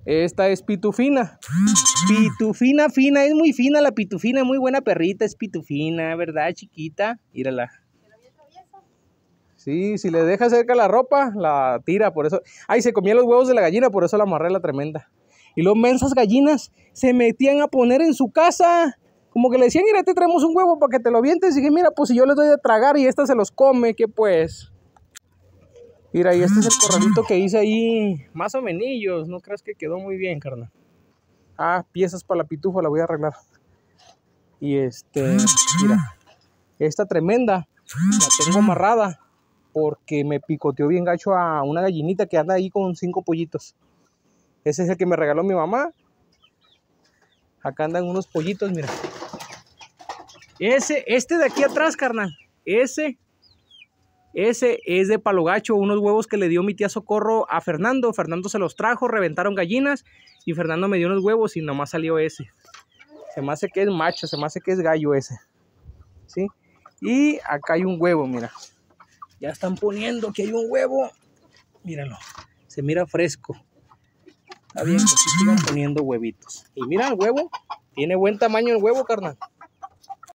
Esta es pitufina. Pitufina fina, es muy fina la pitufina, muy buena perrita, es pitufina, ¿verdad, chiquita? Mírala. Sí, si le deja cerca la ropa, la tira, por eso. Ay, se comía los huevos de la gallina, por eso la amarré la tremenda. Y luego mensas gallinas se metían a poner en su casa. Como que le decían, mira, te traemos un huevo para que te lo avientes. Y dije, mira, pues si yo les doy de tragar y esta se los come, ¿qué pues? Mira, y este es el corralito que hice ahí, más o menos, no creas que quedó muy bien, carnal. Ah, piezas para la pitufa, la voy a arreglar. Y mira, esta tremenda, la tengo amarrada, porque me picoteó bien gacho a una gallinita que anda ahí con 5 pollitos. Ese es el que me regaló mi mamá. Acá andan unos pollitos, mira. Este de aquí atrás, carnal, ese es de palo gacho, unos huevos que le dio mi tía Socorro a Fernando. Fernando se los trajo, reventaron gallinas y Fernando me dio unos huevos y nomás salió ese. Se me hace que es macho, se me hace que es gallo ese. ¿Sí? Y acá hay un huevo, mira. Ya están poniendo que hay un huevo. Míralo, se mira fresco. Está bien, que sí sigan poniendo huevitos. Y mira el huevo, tiene buen tamaño el huevo, carnal.